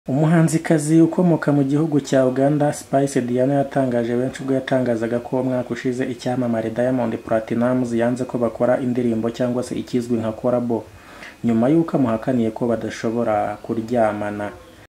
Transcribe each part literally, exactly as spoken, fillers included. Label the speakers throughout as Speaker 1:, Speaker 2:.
Speaker 1: Umuhanzikazi ukomoka mu gihugu cya Uganda Spice Diana yatangaje benshi ubwo yatangazaga ko umwaka ushize icyamamare Diamond Platnumz yanze ko bakora indirimbo cyangwa se ikizwi nka collabo nyuma y'uko amuhakaniye ko badashobora kuryamana.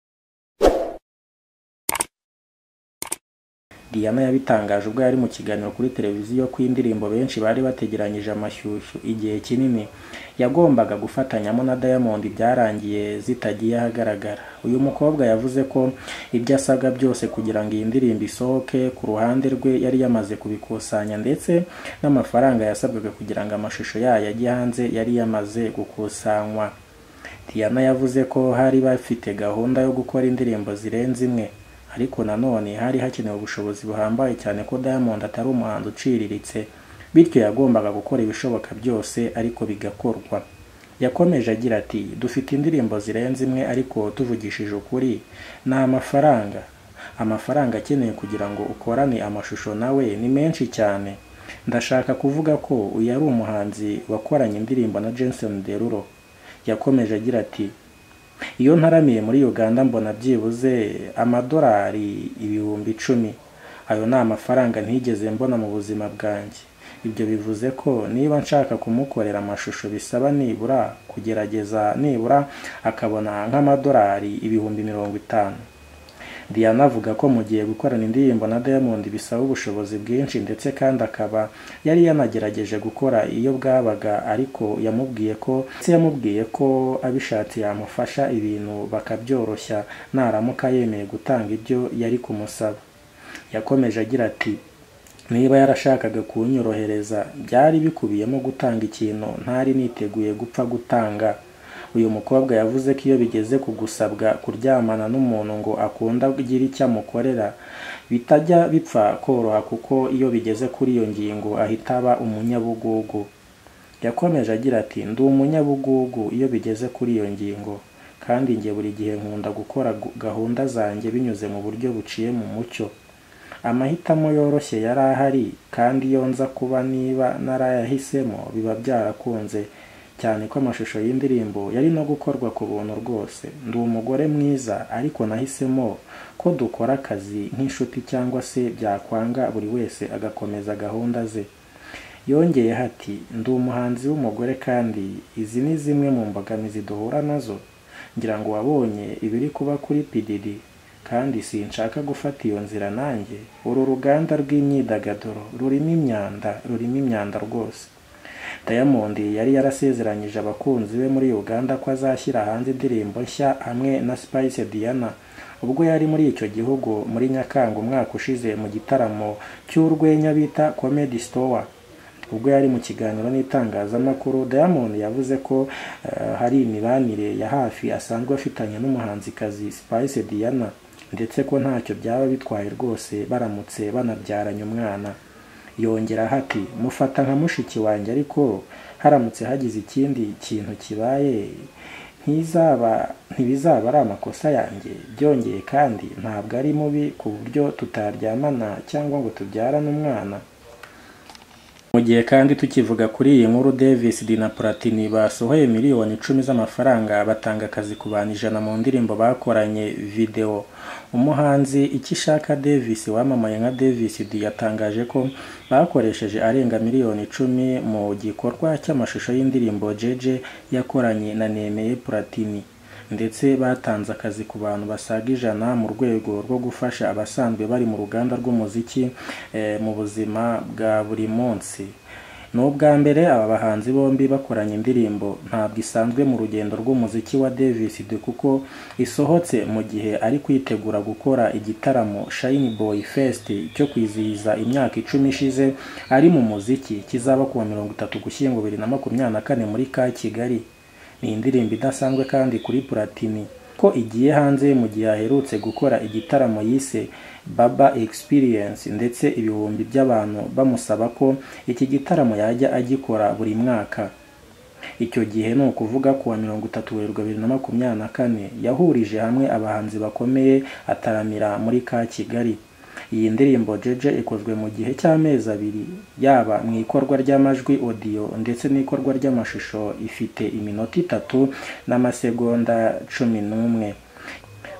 Speaker 1: Diana yabitangaje ubwo yari mu kiganiro kuri televiziyo ku indirimbo benshi bari bategeranyije amashyushyu igihe kinini yagombaga gufatanyamo na Diamond byarangiye zitagiye ahagaragara. Uyu mukobwa yavuze ko ibyo asabwa byose kugira ngo iyi ndirimbo isohoke ku ruhande rwe yari yamaze kubikusanya, ndetse n'amafaranga yasabwaga kugira ngo amashusho yayo ajye hanze yari yamaze gukusanywa. Diana yavuze ko hari bafite gahunda yo gukora indirimbo zirenze imwe, ariko nanone hari hakenewe ubushobozi buhambaye cyane ko Diamond atari umuhanzi uciriritse, bityo yagombaga gukora ibishoboka byose ariko bigakorwa. Yakomeje agira ati, dufite indirimbo zirenze imwe ariko tuvugishije ukuri ni amafaranga amafaranga akeneye kugira ngo ukorane amashusho nawe ni menshi cyane. Ndashaka kuvuga ko uyu ari umuhanzi wakoranye indirimbo na Jason Derulo. Yakomeje agira ati, iyo ntaramiye muri Uganda mbona byibuze amadolari ibihumbi icumi. Ayo ni amafaranga ntigeze mbona mu buzima bwanjye. Ibyo bivuze ko niba nshaka kumukorera amashusho bisaba nibura kugerageza nibura akabona nk'amadolari ibihumbi mirongo itanu. Diana avuga ko mu gihe gukorana indirimbo na Diamond bisaba ubushobozi bwinshi, ndetse kandi akaba yari yanagerageje gukora iyo bwabaga, ariko yamubwiye ko yamubwiye ko abishatse yamufasha ibintu bakabyoroshya naramuka yemeye gutanga ibyo yari kumusaba. Yakomeje agira ati, niba yarashakaga kunyorohereza byari bikubiyemo gutanga ikintu ntari niteguye gupfa gutanga. Uyu mukobwa yavuze ko iyo bigeze kugusabwa kuryamana n'umuntu ngo akunda kugira icyo amukorera bitajya bipfa koroha, kuko iyo bigeze kuri iyo ngingo ahita aba umunyabugugu. Yakomeje agira ati, ndi umunyabugugu iyo bigeze kuri iyo ngingo, kandi njye buri gihe nkunda gukora gahunda zanjye binyuze mu buryo buciye mu mucyo. Amahitamo yoroshye yari ahari, kandi iyo nza kuba niba narayahisemo biba byarakunze cyane ko amashusho y'indirimbo yari no gukorwa ku buntu rwose. Ndi umugore mwiza ariko nahisemo ko dukora akazi nk'inshuti, cyangwa se byakwanga buri wese agakomeza gahunda ze. Yongeye ati, ndi umuhanzi w'umugore kandi izi ni zimwe mu mbogamizi duhura nazo. Ngira ngo wabonye ibiri kuba kuri P Diddy, kandi sinshaka gufata iyo nzira nanjye. Uru ruganda rw'imyidagaduro rurimo imyanda rurimo imyanda rwose. Diamond yari yarasezeranyije abakunzi be muri Uganda ko azashyira hanze indirimbo nshya hamwe na Spice Diana ubwo yari muri icyo gihugu muri Nyakanga umwaka ushize mu gitaramo cy'urwenya bita Comedy Store. Ubwo yari mu kiganiro n'itangazamakuru, Diamond yavuze ko uh, hari imibanire ya hafi asanzwe afitanye n'umuhanzikazi Spice Diana, ndetse ko ntacyo byaba bitwaye rwose baramutse banabyaranye umwana. Yongera hati, mufata nka mushiki wanjye, ariko haramutse hagize ikindi kintu kibaye ntizaba ntibizaba ari amakosa yanjye. Byongeye kandi ntabwo ari mubi ku buryo tutaryamana cyangwa ngo tubyarane umwana. Mu gihe kandi tukivuga kuri iyi nkuru, Davis D na Platini basohoye miliyoni icumi z'amafaranga batanga akazi ku bantu ijana mu ndirimbo bakoranye video. Umuhanzi Ikishaka Davis wamamaye nka Davis D yatangaje ko bakoresheje arenga miliyoni icumi mu gikorwa cy'amashusho y'indirimbo Jeje yakoranye na Nemeye Platini, ndetse batanze akazi ku bantu basaga ijana mu rwego rwo gufasha abasanzwe bari mu ruganda rw'umuziki e, mu buzima bwa buri munsi. N'ubwa mbere aba bahanzi bombi bakoranye indirimbo ntabwo isanzwe mu rugendo rw'umuziki wa Davis D, kuko isohotse mu gihe ari kwitegura gukora igitaramo Shine Boy Fest cyo kwizihiza imyaka icumi ishize ari mu muziki, kizaba kuwa mirongo itatu Ugushyingo bibiri na makumyabiri na kane muri ka Kigali. Ni indirimbo idasanzwe kandi kuri Platini ko igiye hanze mu gihe aherutse gukora igitaramo yise Baba Experience, ndetse ibihumbi by'abantu bamusaba ko iki gitaramo yajya agikora buri mwaka. Icyo gihe ni ukuvuga kuwa mirongo itatu Werurwe bibiri na makumyabiri na kane yahurije hamwe abahanzi bakomeye ataramira muri ka Kigali. Iyi ndirimbo Jeje ikozwe mu gihe cy'amezi abiri, yaba mu ikorwa ry'amajwi audio ndetse n'ikorwa ry'amashusho, ifite iminota itatu n'amasegonda cumi n'umwe.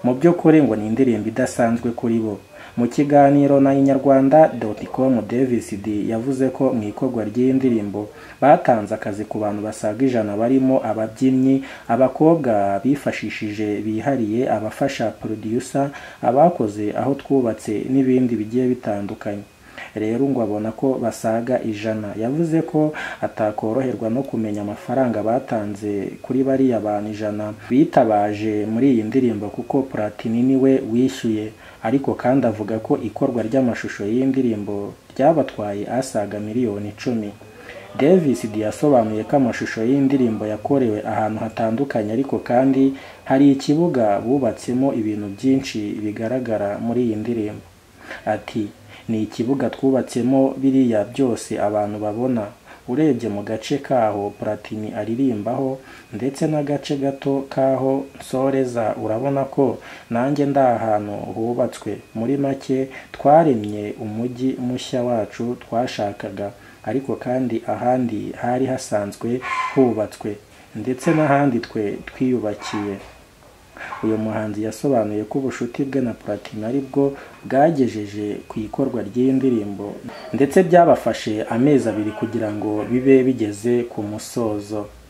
Speaker 1: mu by'ukuri ngo ni indirimbo idasanzwe kuri bo. Mu kiganiro na inyarwanda dot com, Davis D yavuze ko mu ikorwa ry'iyi ndirimbo batanze akazi ku bantu basaga ijana barimo ababyinnyi, abakobwa bifashishije bihariye, abafasha producer, abakoze aho twubatse n'ibindi bigiye bitandukanye. Rero ngo abona ko basaga ijana. Yavuze ko atakoroherwa no kumenya amafaranga batanze kuri bariya abantu ijana bitabaje muri iyi ndirimbo kuko Platini niwe wishyuye, ariko kandi avuga ko ikorwa ry'amashusho y'iyi ndirimbo ryabatwaye asaga miliyoni icumi. Davis D yasobanuye ko amashusho y'iyi ndirimbo yakorewe ahantu hatandukanye, ariko kandi hari ikibuga bubatsemo ibintu byinshi bigaragara muri iyi ndirimbo. Ati ni ikibuga twubatsemo biriya byose abantu babona, urebye mu gace kaho Platini aririmbaho ndetse n'agace gato kaho nsoreza, urabona ko nanjye ndi ahantu hubatswe. Muri make twaremye umujyi mushya wacu twashakaga, ariko kandi ahandi hari hasanzwe hubatswe ndetse n'ahandi twe twiyubakiye. Uyu muhanzi yasobanuye ko ubushuti bwe na Platini ari bwo bwagejeje ku ikorwa ry'iyi ndirimbo ndetse byabafashe amezi abiri kugira ngo bibe bigeze ku musozo.